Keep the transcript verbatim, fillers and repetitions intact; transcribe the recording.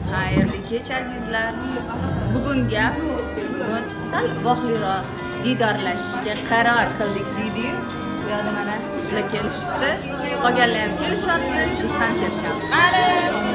Xayrli kech azizlar. Bugun gap sal vohliroq diydorlashishga qaror qildik deydi-yu. Bu yerda mana sizlar kelishdi. Qolganlar ham kelishyapti, biz ham kelishamiz. Qani